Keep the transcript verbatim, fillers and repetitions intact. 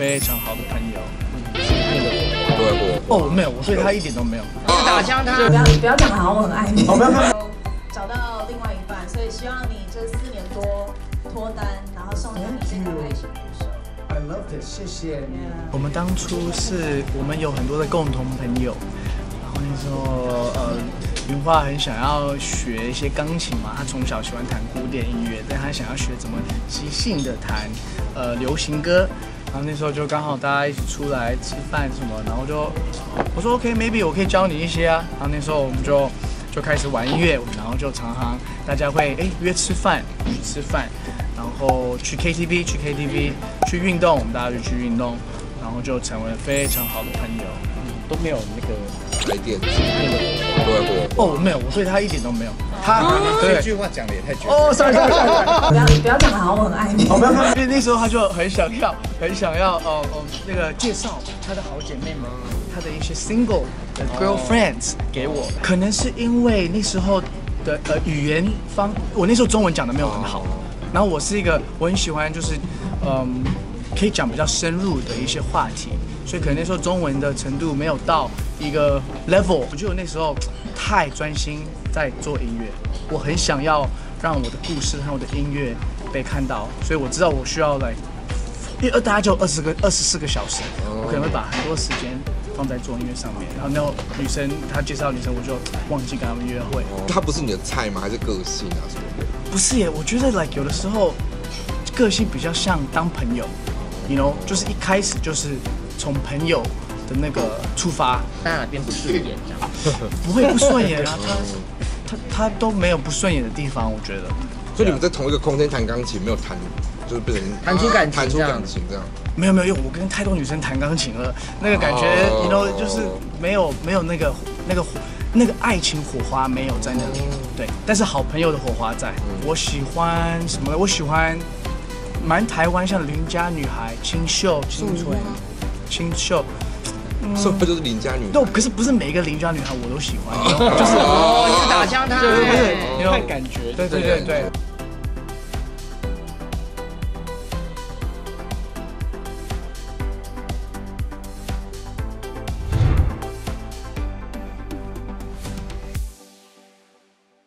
非常好的朋友。 对， 哦，没有，我对他一点都没有。 是打枪他。 不要不要讲的好像我很爱你。 好，没有没有。 找到另外一半，所以希望你这四年多脱单，然后送给你这个爱情故事。 I love it， 谢谢。 我们当初是我们有很多的共同朋友，然后那时候呃，云花很想要学一些钢琴嘛，她从小喜欢弹古典音乐，但她想要学怎么即兴的弹呃流行歌。然后那时候就刚好大家一起出来吃饭什么，然后就我说 OK，maybe 我可以教你一些啊。然后那时候我们就就开始玩音乐，然后就常常大家会哎约吃饭，去吃饭，然后去 K T V， 去 K T V， 去运动，我们大家就去运动，然后就成为了非常好的朋友。 嗯，都没有那个来电那个对哦，没有，我对他一点都没有。他对这句话讲的也太绝。 哦 ，sorry sorry sorry， 不要不要讲的好像我很爱你。 好，没有没有。 因为那时候他就很想要，很想要哦哦那个介绍他的好姐妹们，他的一些 single 的 girlfriends 给我。可能是因为那时候的呃语言方，我那时候中文讲的没有很好，然后我是一个我很喜欢就是嗯可以讲比较深入的一些话题，所以可能那时候中文的程度没有到一个 level。我觉得我那时候太专心在做音乐，我很想要让我的故事和我的音乐被看到，所以我知道我需要来，因为大概就二十个、二十四个小时，我可能会把很多时间放在做音乐上面。然后那种女生，她介绍女生，我就忘记跟她们约会。 她不是你的菜吗？还是个性啊什么的？ 不是耶，我觉得 like 有的时候个性比较像当朋友 ，you know， 就是一开始就是从朋友的那个出发。 但哪边不顺眼这样？ 不会不顺眼啊，他他他都没有不顺眼的地方，我觉得。 所以你们在同一个空间弹钢琴，没有弹，就是被人弹出感情， 弹出感情这样。 没有没有，因为我跟太多女生弹钢琴了，那个感觉，你 you know， 就是没有没有那个那个那个爱情火花没有在那里，对。但是好朋友的火花在。我喜欢什么？我喜欢蛮台湾像邻家女孩，清秀、清纯、清秀。 所以就是邻家女孩。 对，可是不是每一个邻家女孩我都喜欢，就是哦，是打枪他， 对对对， 看感觉。 对对对对。